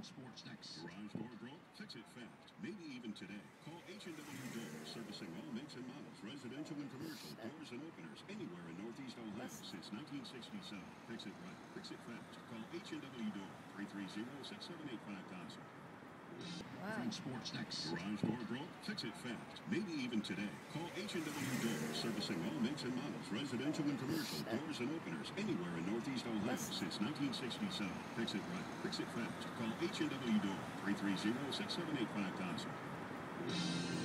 Sports next. Garage door broke? Fix it fast. Maybe even today. Call H&W Doors, servicing all makes and models, residential and commercial, doors and openers, anywhere in Northeast Ohio since 1967. Fix it right. Fix it fast. Call H&W Door, 330-678-5000. French Sports next. Garage door broke? Fix it fast. Maybe even today. Call H&W Doors, servicing all makes and models, residential and commercial, doors and openers, anywhere in Northeast Ohio since 1967. Fix it right. Fix it fast. Call H&W Door, 330-678-5000.